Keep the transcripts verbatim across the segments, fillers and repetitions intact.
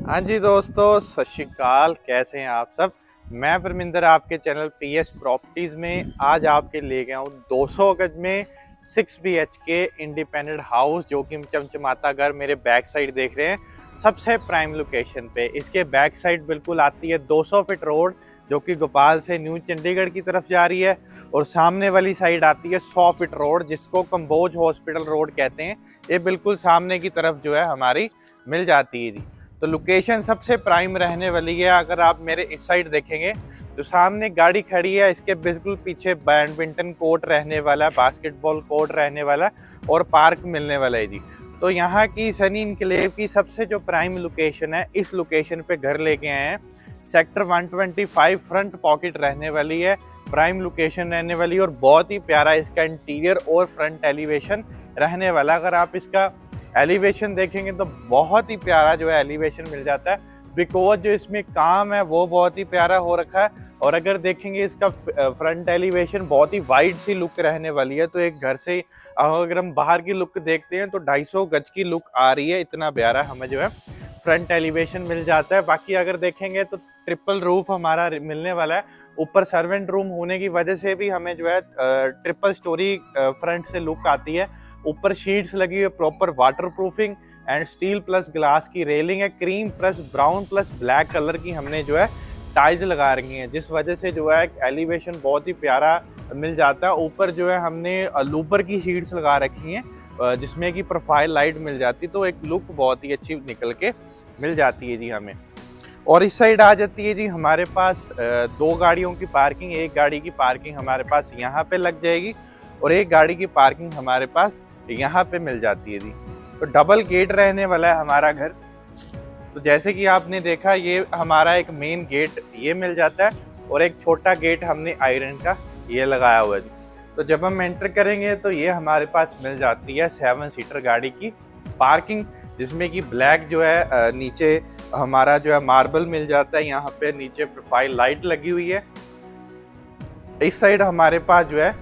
हाँ जी दोस्तों, सत श्री अकाल। कैसे हैं आप सब। मैं परमिंदर आपके चैनल पी एस प्रॉपर्टीज़ में आज आपके ले गया हूँ दो सौ गज में six B H K independent house, जो कि चमचमाता घर मेरे बैक साइड देख रहे हैं, सबसे प्राइम लोकेशन पे। इसके बैक साइड बिल्कुल आती है दो सौ फीट रोड, जो कि गोपाल से न्यू चंडीगढ़ की तरफ जा रही है, और सामने वाली साइड आती है सौ फीट रोड, जिसको कंबोज हॉस्पिटल रोड कहते हैं। ये बिल्कुल सामने की तरफ जो है हमारी मिल जाती है जी। तो लोकेशन सबसे प्राइम रहने वाली है। अगर आप मेरे इस साइड देखेंगे तो सामने गाड़ी खड़ी है, इसके बिल्कुल पीछे बैडमिंटन कोर्ट रहने वाला है, बास्केटबॉल कोर्ट रहने वाला है और पार्क मिलने वाला है जी। तो यहाँ की सनी इनक्लेव की सबसे जो प्राइम लोकेशन है, इस लोकेशन पे घर लेके आए हैं। सेक्टर एक सौ पच्चीस फ्रंट पॉकेट रहने वाली है, प्राइम लोकेशन रहने वाली है, और बहुत ही प्यारा इसका इंटीरियर और फ्रंट एलिवेशन रहने वाला। अगर आप इसका एलिवेशन देखेंगे तो बहुत ही प्यारा जो है एलिवेशन मिल जाता है, बिकॉज जो इसमें काम है वो बहुत ही प्यारा हो रखा है। और अगर देखेंगे इसका फ्रंट एलिवेशन बहुत ही वाइड सी लुक रहने वाली है। तो एक घर से अगर हम बाहर की लुक देखते हैं तो दो सौ पचास गज की लुक आ रही है, इतना प्यारा हमें जो है फ्रंट एलिवेशन मिल जाता है। बाकी अगर देखेंगे तो ट्रिपल रूफ हमारा मिलने वाला है। ऊपर सर्वेंट रूम होने की वजह से भी हमें जो है ट्रिपल स्टोरी फ्रंट से लुक आती है। ऊपर शीट्स लगी है, proper water proofing and steel plus glass की रेलिंग है। Cream plus brown plus black colour की हमने जो है टाइल्स लगा रखी हैं, जिस वजह से जो है एलिवेशन बहुत ही प्यारा मिल जाता है। ऊपर जो है हमने लूपर की शीट्स लगा रखी हैं, जिसमें कि प्रोफाइल लाइट मिल जाती है, तो एक लुक बहुत ही अच्छी निकल के मिल जाती है जी हमें। और इस साइड आ जाती है जी हमारे पास दो गाड़ियों की पार्किंग। एक गाड़ी की पार्किंग हमारे पास यहाँ पे लग जाएगी और एक गाड़ी की पार्किंग हमारे पास यहाँ पे मिल जाती है जी। तो डबल गेट रहने वाला है हमारा घर। तो जैसे कि आपने देखा, ये हमारा एक मेन गेट ये मिल जाता है और एक छोटा गेट हमने आयरन का ये लगाया हुआ है जी। तो जब हम एंटर करेंगे तो ये हमारे पास मिल जाती है सेवन सीटर गाड़ी की पार्किंग, जिसमें कि ब्लैक जो है नीचे हमारा जो है मार्बल मिल जाता है। यहाँ पे नीचे प्रोफाइल लाइट लगी हुई है। इस साइड हमारे पास जो है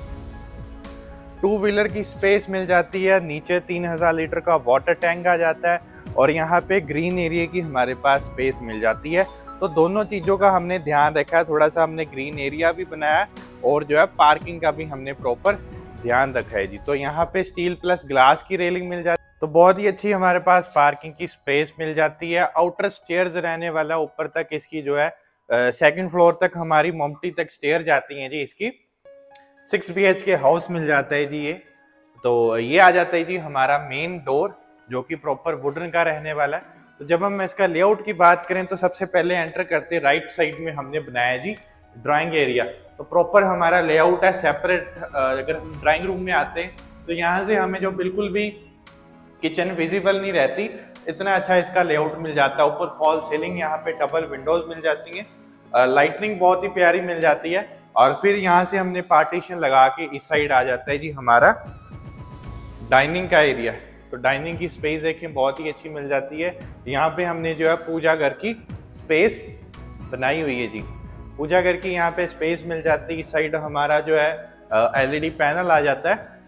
टू व्हीलर की स्पेस मिल जाती है। नीचे तीन हजार लीटर का वाटर टैंक आ जाता है और यहाँ पे ग्रीन एरिया की हमारे पास स्पेस मिल जाती है। तो दोनों चीज़ों का हमने ध्यान रखा है, थोड़ा सा हमने ग्रीन एरिया भी बनाया और जो है पार्किंग का भी हमने प्रॉपर ध्यान रखा है जी। तो यहाँ पे स्टील प्लस ग्लास की रेलिंग मिल जाती है, तो बहुत ही अच्छी हमारे पास पार्किंग की स्पेस मिल जाती है। आउटर स्टेयर्स रहने वाला, ऊपर तक इसकी जो है सेकेंड फ्लोर तक हमारी मोमटी तक स्टेयर जाती है जी। इसकी six B H K house मिल जाता है जी ये। तो ये आ जाता है जी हमारा मेन डोर, जो कि प्रॉपर वुडन का रहने वाला है। तो जब हम इसका लेआउट की बात करें तो सबसे पहले एंटर करते राइट साइड में हमने बनाया जी ड्राइंग एरिया। तो प्रॉपर हमारा लेआउट है सेपरेट। अगर हम ड्राइंग रूम में आते हैं तो यहाँ से हमें जो बिल्कुल भी किचन विजिबल नहीं रहती, इतना अच्छा इसका लेआउट मिल जाता है। ऊपर फॉल सीलिंग, यहाँ पे डबल विंडोज मिल जाती है, लाइटनिंग बहुत ही प्यारी मिल जाती है। और फिर यहाँ से हमने पार्टीशन लगा के इस साइड आ जाता है जी हमारा डाइनिंग का एरिया। तो डाइनिंग की स्पेस देखिए बहुत ही अच्छी मिल जाती है। यहाँ पे हमने जो है पूजा घर की स्पेस बनाई हुई है जी। पूजा घर की यहाँ पे स्पेस मिल जाती है। इस साइड हमारा जो है एलईडी पैनल आ जाता है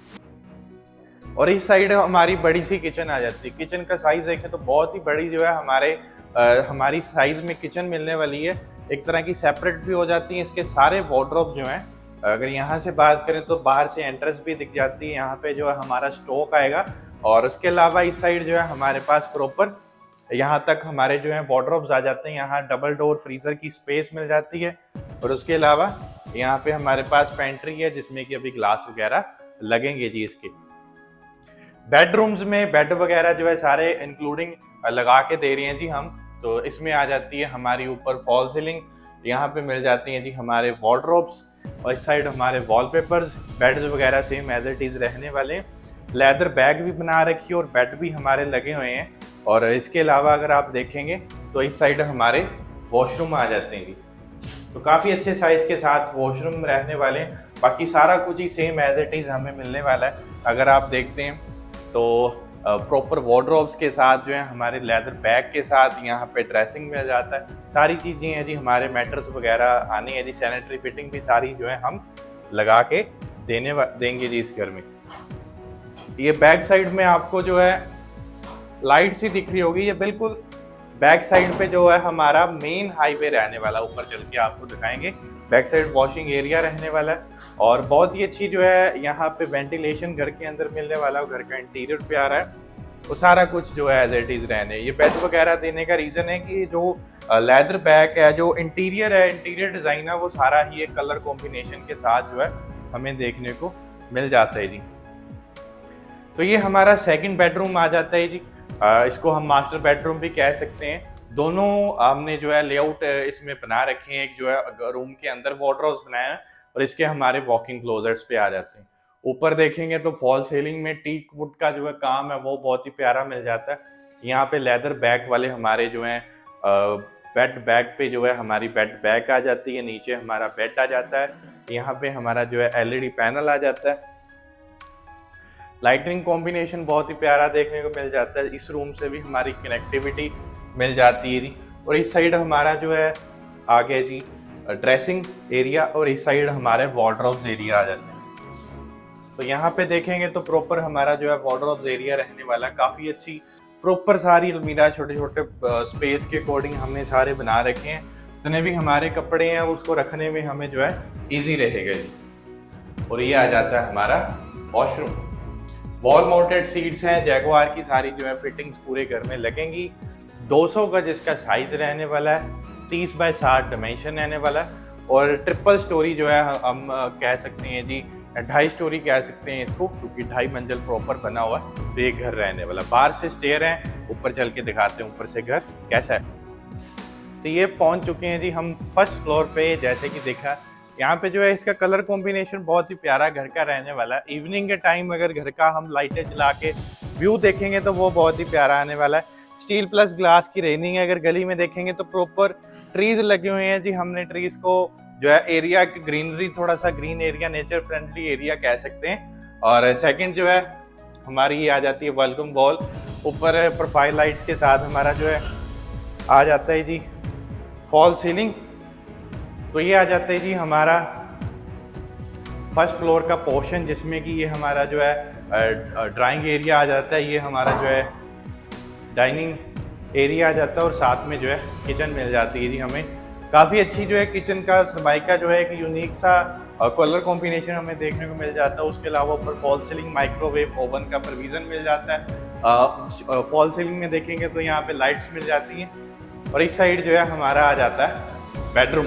और इस साइड हमारी बड़ी सी किचन आ जाती है। किचन का साइज देखें तो बहुत ही बड़ी जो है हमारे आ, हमारी साइज में किचन मिलने वाली है। एक तरह की सेपरेट भी हो जाती है। इसके सारे वार्डरोब जो हैं, अगर यहाँ से बात करें तो बाहर से एंट्रेंस भी दिख जाती है। यहाँ पे जो है हमारा स्टोक आएगा और उसके अलावा इस साइड जो है हमारे पास प्रॉपर यहाँ तक हमारे जो है वार्डरोब्स आ जाते हैं। यहाँ डबल डोर फ्रीजर की स्पेस मिल जाती है और उसके अलावा यहाँ पे हमारे पास पेंट्री है, जिसमें कि अभी ग्लास वगैरह लगेंगे जी। इसके बेडरूम्स में बेड वगैरह जो है सारे इंक्लूडिंग लगा के दे रही हैं जी हम। तो इसमें आ जाती है हमारी ऊपर फॉल सीलिंग, यहाँ पे मिल जाती हैं जी हमारे वार्डरोब्स और इस साइड हमारे वॉलपेपर्स। बेड्स वगैरह सेम एज इट इज रहने वाले हैं। लेदर बैग भी बना रखी है और बेड भी हमारे लगे हुए हैं। और इसके अलावा अगर आप देखेंगे तो इस साइड हमारे वॉशरूम आ जाते हैं जी। तो काफ़ी अच्छे साइज के साथ वॉशरूम रहने वाले हैं। बाकी सारा कुछ ही सेम एज इट इज हमें मिलने वाला है। अगर आप देखते हैं तो प्रॉपर वार्डरोब्स के साथ जो है हमारे लेदर बैग के साथ यहाँ पे ड्रेसिंग मिल जाता है। सारी चीज़ें हैं जी, हमारे मैटर्स वगैरह आने हैं जी। सैनिटरी फिटिंग भी सारी जो है हम लगा के देने देंगे जी इस घर में। ये बैक साइड में आपको जो है लाइट सी दिख रही होगी, ये बिल्कुल बैक साइड पे जो है हमारा मेन हाईवे रहने वाला, ऊपर चल के आपको दिखाएंगे। बैक साइड वॉशिंग एरिया रहने वाला है और बहुत ही अच्छी जो है यहाँ पे वेंटिलेशन घर के अंदर मिलने वाला है। घर का इंटीरियर पे आ रहा है वो सारा कुछ जो है एज इट इज रहने। ये बेड वगैरह देने का रीजन है कि जो लेदर बैक है, जो इंटीरियर है, इंटीरियर डिजाइन है, वो सारा ही एक कलर कॉम्बिनेशन के साथ जो है हमें देखने को मिल जाता है जी। तो ये हमारा सेकंड बेडरूम आ जाता है जी। आ, इसको हम मास्टर बेडरूम भी कह सकते हैं। दोनों हमने जो है लेआउट इसमें बना रखे हैं। एक जो है रूम के अंदर वार्डरोब्स बनाया है और इसके हमारे वॉकिंग क्लोजेट्स पे आ जाते हैं। ऊपर देखेंगे तो फॉल सीलिंग में टीक वुड का जो है काम है वो बहुत ही प्यारा मिल जाता है। यहाँ पे लेदर बैक वाले हमारे जो है बेड बैक पे जो है हमारी बेड बैक आ जाती है। नीचे हमारा बेड आ जाता है। यहाँ पे हमारा जो है एलईडी पैनल आ जाता है। लाइटिंग कॉम्बिनेशन बहुत ही प्यारा देखने को मिल जाता है। इस रूम से भी हमारी कनेक्टिविटी मिल जाती है जी। और इस साइड हमारा जो है आगे जी ड्रेसिंग एरिया और इस साइड हमारे वार्डरोब्स एरिया आ जाते हैं। तो यहाँ पे देखेंगे तो प्रॉपर हमारा जो है वार्डरोब्स एरिया रहने वाला है। काफ़ी अच्छी प्रॉपर सारी अलमीरा छोटे छोटे स्पेस के अकॉर्डिंग हमने सारे बना रखे हैं। जितने भी हमारे कपड़े हैं उसको रखने में हमें जो है ईजी रहेगा जी। और ये आ जाता है हमारा वॉशरूम। वॉल माउंटेड सीट्स हैं जैगुआर की, सारी जो है फिटिंग्स पूरे घर में लगेंगी। दो सौ गज इसका साइज रहने वाला है। तीस बाय साठ डायमेंशन रहने वाला है और ट्रिपल स्टोरी जो है हम कह सकते हैं जी, ढाई स्टोरी कह सकते हैं इसको, क्योंकि ढाई मंजिल प्रॉपर बना हुआ है। तो ये घर रहने वाला। बाहर से स्टेयर है, ऊपर चल के दिखाते हैं ऊपर से घर कैसा है। तो ये पहुंच चुके हैं जी हम फर्स्ट फ्लोर पे। जैसे कि देखा यहाँ पे जो है इसका कलर कॉम्बिनेशन बहुत ही प्यारा घर का रहने वाला है। इवनिंग के टाइम अगर घर का हम लाइटें जला के व्यू देखेंगे तो वो बहुत ही प्यारा आने वाला है। स्टील प्लस ग्लास की रेलिंग है। अगर गली में देखेंगे तो प्रॉपर ट्रीज लगे हुए हैं जी। हमने ट्रीज को जो है एरिया की ग्रीनरी, थोड़ा सा green area, nature friendly area कह सकते हैं। और सेकंड जो है हमारी ये आ जाती है वेलकम वॉल। ऊपर प्रोफाइल लाइट्स के साथ हमारा जो है आ जाता है जी फॉल सीलिंग। तो ये आ जाता है जी हमारा फर्स्ट फ्लोर का पोर्शन, जिसमें कि ये हमारा जो है ड्राइंग एरिया आ जाता है। ये हमारा जो है डाइनिंग एरिया आ जाता है और साथ में जो है किचन मिल जाती है जी हमें। काफ़ी अच्छी जो है किचन का सरमाइका जो है एक यूनिक सा कलर कॉम्बिनेशन हमें देखने को मिल जाता है। उसके अलावा ऊपर फॉल सीलिंग माइक्रोवेव ओवन का प्रोविज़न मिल जाता है। फॉल सीलिंग में देखेंगे तो यहाँ पे लाइट्स मिल जाती हैं। और इस साइड जो है हमारा आ जाता है बेडरूम।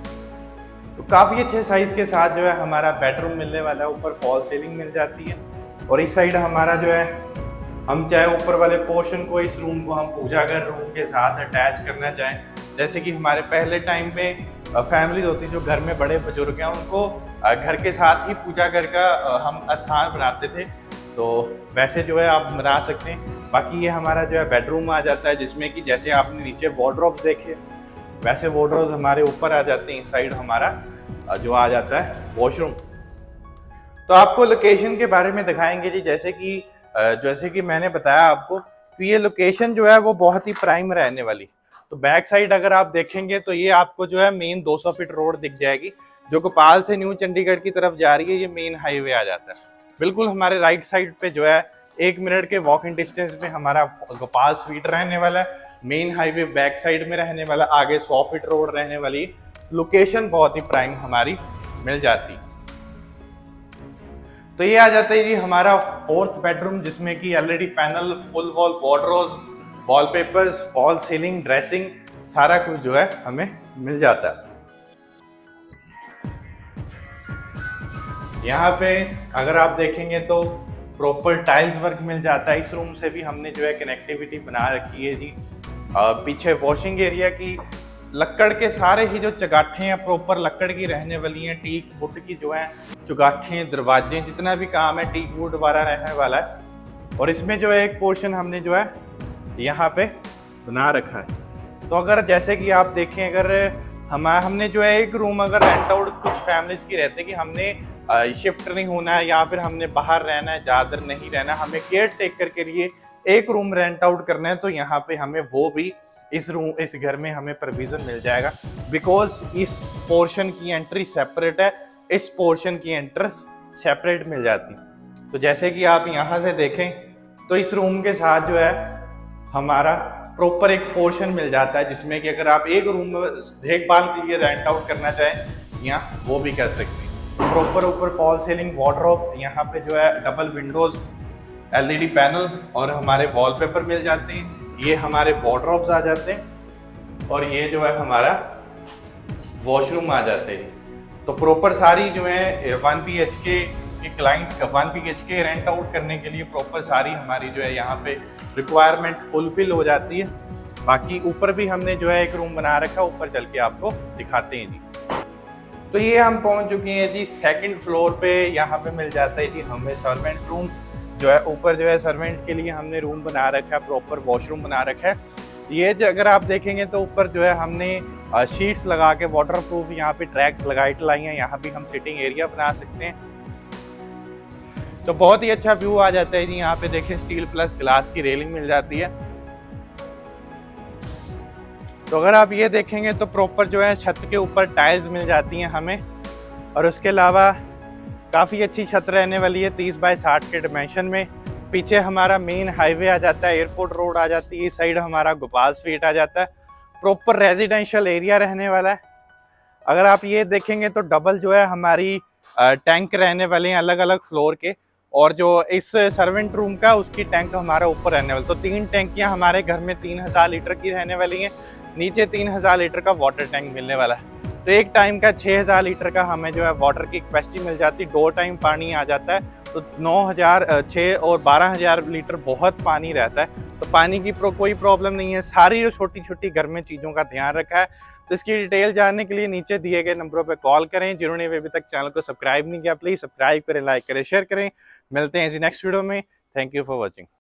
तो काफ़ी अच्छे साइज़ के साथ जो है हमारा बेडरूम मिलने वाला है। ऊपर फॉल सीलिंग मिल जाती है और इस साइड हमारा जो है हम चाहे ऊपर वाले पोर्शन को, इस रूम को हम पूजा घर रूम के साथ अटैच करना चाहें। जैसे कि हमारे पहले टाइम पे फैमिलीज होती जो घर में बड़े बुजुर्ग हैं उनको घर के साथ ही पूजा घर का हम स्थान बनाते थे। तो वैसे जो है आप बना सकते हैं। बाकी ये हमारा जो है बेडरूम आ जाता है, जिसमें कि जैसे आपने नीचे वार्डरोब्स देखे वैसे वार्डरोब्स हमारे ऊपर आ जाते हैं। इस साइड हमारा जो आ जाता है वॉशरूम। तो आपको लोकेशन के बारे में दिखाएंगे जी। जैसे कि जैसे कि मैंने बताया आपको तो ये लोकेशन जो है वो बहुत ही प्राइम रहने वाली। तो बैक साइड अगर आप देखेंगे तो ये आपको जो है मेन दो सौ फीट रोड दिख जाएगी जो गोपाल से न्यू चंडीगढ़ की तरफ जा रही है। ये मेन हाईवे आ जाता है। बिल्कुल हमारे राइट साइड पे जो है एक मिनट के वॉकिंग डिस्टेंस में हमारा गोपाल स्वीट रहने वाला है। मेन हाईवे बैक साइड में रहने वाला, आगे सौ फीट रोड रहने वाली। लोकेशन बहुत ही प्राइम हमारी मिल जाती। तो ये आ जाता है जी हमारा फोर्थ बेडरूम, जिसमें कि LED panel, full wall wardrobes, wallpapers, false ceiling, dressing, सारा कुछ जो है हमें मिल जाता है। यहाँ पे अगर आप देखेंगे तो प्रॉपर टाइल्स वर्क मिल जाता है। इस रूम से भी हमने जो है कनेक्टिविटी बना रखी है जी। पीछे वॉशिंग एरिया की लक्कड़ के सारे ही जो चगाठे हैं प्रॉपर लक्कड़ की रहने वाली हैं। टीक वुड की जो है चुगाठे, दरवाजे, जितना भी काम है टीक वुड वाला रहने वाला है। और इसमें जो है एक पोर्शन हमने जो है यहाँ पे बना रखा है। तो अगर जैसे कि आप देखें, अगर हम हमने जो है एक रूम अगर रेंट आउट कुछ फैमिलीज की रहते कि हमने शिफ्ट नहीं होना है या फिर हमने बाहर रहना है, ज़्यादा नहीं रहना, हमें केयर टेकर के लिए एक रूम रेंट आउट करना है, तो यहाँ पे हमें वो भी इस रूम इस घर में हमें प्रोविजन मिल जाएगा। बिकॉज इस पोर्शन की एंट्री सेपरेट है, इस पोर्शन की एंट्रेंस सेपरेट मिल जाती। तो जैसे कि आप यहाँ से देखें तो इस रूम के साथ जो है हमारा प्रॉपर एक पोर्शन मिल जाता है जिसमें कि अगर आप एक रूम में देखभाल के लिए रेंट आउट करना चाहें यहाँ वो भी कर सकते हैं। प्रॉपर ऊपर फॉल सीलिंग वार्डरोब, यहाँ पे जो है डबल विंडोज, एलईडी पैनल और हमारे वॉलपेपर मिल जाते हैं। ये हमारे वार्डरोब्स आ जाते हैं और ये जो है हमारा वॉशरूम आ जाते हैं। तो प्रॉपर सारी जो है one B H K client one B H K rent out करने के लिए प्रॉपर सारी हमारी जो है यहाँ पे रिक्वायरमेंट फुलफिल हो जाती है। बाकी ऊपर भी हमने जो है एक रूम बना रखा है, ऊपर चल के आपको दिखाते हैं जी। तो ये हम पहुंच चुके हैं जी सेकंड फ्लोर पे। यहाँ पे मिल जाता है जी हमें सर्वेंट रूम, जो है ऊपर जो है सर्वेंट के लिए हमने रूम बना रखा है, प्रॉपर वॉशरूम बना रखा है। ये जो अगर आप देखेंगे तो ऊपर जो है हमने शीट्स लगा के वाटर प्रूफ यहाँ पे ट्रैक्स लाइट लाई हैं, यहाँ भी हम सिटिंग एरिया बना सकते हैं। तो बहुत ही अच्छा व्यू आ जाता है जी। यहाँ पे देखिए स्टील प्लस ग्लास की रेलिंग मिल जाती है। तो अगर आप ये देखेंगे तो प्रॉपर जो है छत के ऊपर टाइल्स मिल जाती हैं हमें, और उसके अलावा काफ़ी अच्छी छत रहने वाली है तीस बाय साठ के डिमेंशन में। पीछे हमारा मेन हाईवे आ जाता है, एयरपोर्ट रोड आ जाती है, इस साइड हमारा गोपाल स्ट्रीट आ जाता है। प्रॉपर रेजिडेंशियल एरिया रहने वाला है। अगर आप ये देखेंगे तो डबल जो है हमारी टैंक रहने वाले हैं अलग अलग फ्लोर के, और जो इस सर्वेंट रूम का उसकी टैंक हमारा ऊपर रहने वाला। तो तीन टैंकियां हमारे घर में तीन हज़ार लीटर की रहने वाली हैं। नीचे तीन हज़ार लीटर का वाटर टैंक मिलने वाला है। तो एक टाइम का छः हज़ार लीटर का हमें जो है वाटर की कैपेसिटी मिल जाती है। दो टाइम पानी आ जाता है तो नौ हज़ार छः और बारह हज़ार लीटर बहुत पानी रहता है। तो पानी की प्रो, कोई प्रॉब्लम नहीं है। सारी जो छोटी छोटी घर में चीज़ों का ध्यान रखा है। तो इसकी डिटेल जानने के लिए नीचे दिए गए नंबरों पर कॉल करें। जिन्होंने अभी तक चैनल को सब्सक्राइब नहीं किया प्लीज़ सब्सक्राइब करें, लाइक करें, शेयर करें। मिलते हैं इसी नेक्स्ट वीडियो में। Thank you for watching.